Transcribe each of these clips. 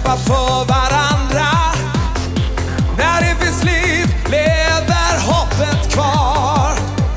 kämpa för varandra. När det finns liv lever hoppet kvar.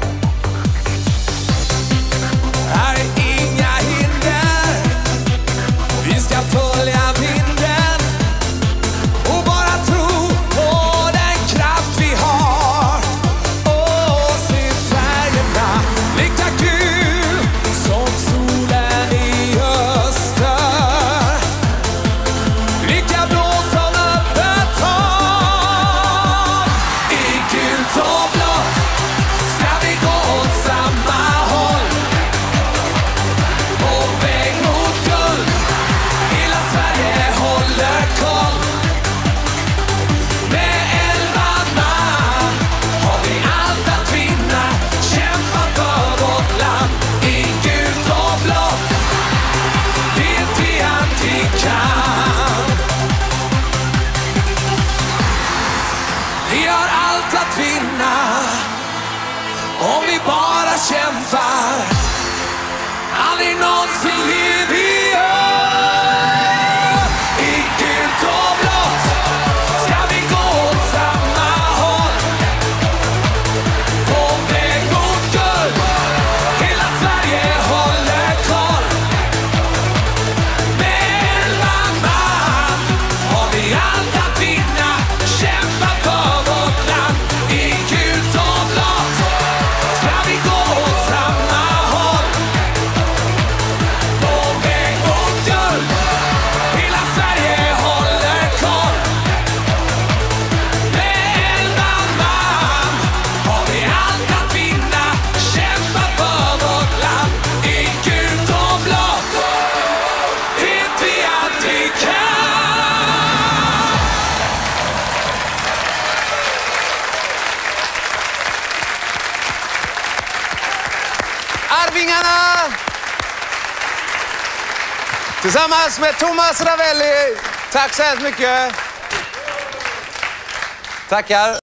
Här är inga hinder, vi ska följa vinden och bara tro på den kraft vi har. Och se färgerna lika gul som solen i öster, lika blå som öppet hav. I gult och blått ska vi gå åt samma håll, på väg mot guld. Hela Sverige håller koll. Med 11 man har vi allt att vinna. Kämpa för vårt land. I gult och blått vet vi att vi kan. Vi har allt att vinna om vi bara kämpar. Aldrig någonsin ger vi upp. I gult och blått ska vi gå åt samma håll, på väg mot guld. Hela Sverige håller koll. Med 11 man har vi allt att vinna. Kämpa för vårt land. I gult och blått ska vi gå åt samma håll, på väg mot guld. Hela Sverige håller koll. Med 11 man har vi allt att vinna. Kämpa för vårt land. I gult och blått vet vi att vi kan. Arvingarna! Tillsammans med Thomas Ravelli. Tack så hemskt mycket. Tackar.